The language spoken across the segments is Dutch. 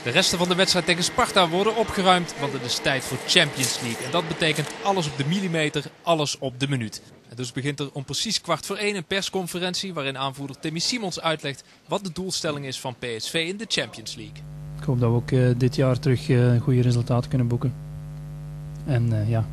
De resten van de wedstrijd tegen Sparta worden opgeruimd, want het is tijd voor Champions League. En dat betekent alles op de millimeter, alles op de minuut. En dus begint er om precies 1:15 een persconferentie waarin aanvoerder Timmy Simons uitlegt wat de doelstelling is van PSV in de Champions League. Ik hoop dat we ook dit jaar terug goede resultaten kunnen boeken. En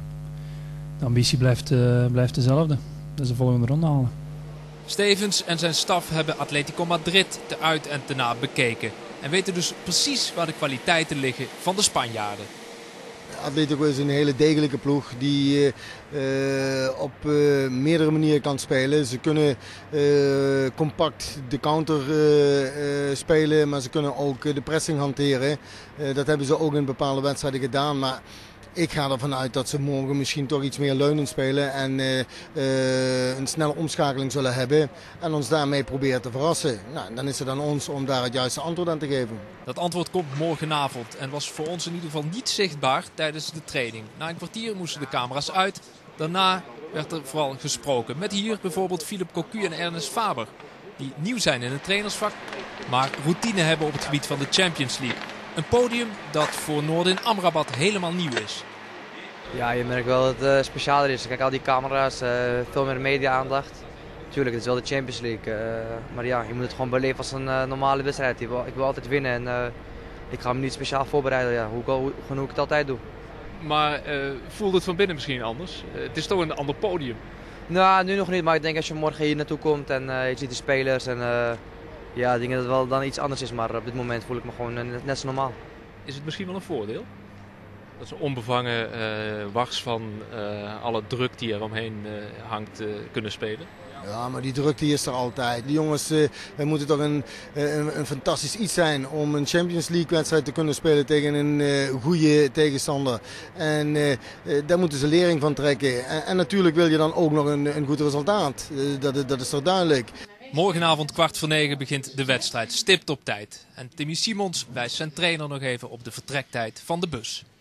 de ambitie blijft dezelfde. Dat is de volgende ronde halen. Stevens en zijn staf hebben Atletico Madrid te uit en te na bekeken. En weten dus precies waar de kwaliteiten liggen van de Spanjaarden. Atletico is een hele degelijke ploeg die op meerdere manieren kan spelen. Ze kunnen compact de counter spelen, maar ze kunnen ook de pressing hanteren. Dat hebben ze ook in bepaalde wedstrijden gedaan. Maar ik ga ervan uit dat ze morgen misschien toch iets meer leunend spelen en een snelle omschakeling zullen hebben. En ons daarmee proberen te verrassen. Nou, dan is het aan ons om daar het juiste antwoord aan te geven. Dat antwoord komt morgenavond en was voor ons in ieder geval niet zichtbaar tijdens de training. Na een kwartier moesten de camera's uit. Daarna werd er vooral gesproken. Met hier bijvoorbeeld Philippe Cocu en Ernest Faber. Die nieuw zijn in het trainersvak, maar routine hebben op het gebied van de Champions League. Een podium dat voor Noordin Amrabat helemaal nieuw is. Ja, je merkt wel dat het specialer is. Kijk, al die camera's, veel meer media-aandacht. Tuurlijk, het is wel de Champions League. Maar ja, je moet het gewoon beleven als een normale wedstrijd. Ik wil altijd winnen en ik ga me niet speciaal voorbereiden. Ja, hoe ik het altijd doe. Maar voelt het van binnen misschien anders? Het is toch een ander podium? Nou, nu nog niet. Maar ik denk als je morgen hier naartoe komt en je ziet de spelers en ja, ik denk dat het wel dan iets anders is. Maar op dit moment voel ik me gewoon net zo normaal. Is het misschien wel een voordeel? Dat ze onbevangen, wars van alle druk die er omheen hangt, kunnen spelen? Ja, maar die druk die is er altijd. Die jongens moeten toch een fantastisch iets zijn om een Champions League wedstrijd te kunnen spelen tegen een goede tegenstander. En daar moeten ze lering van trekken. En natuurlijk wil je dan ook nog een goed resultaat. Dat is toch duidelijk. Morgenavond 8:15 begint de wedstrijd, stipt op tijd. En Timmy Simons wijst zijn trainer nog even op de vertrektijd van de bus.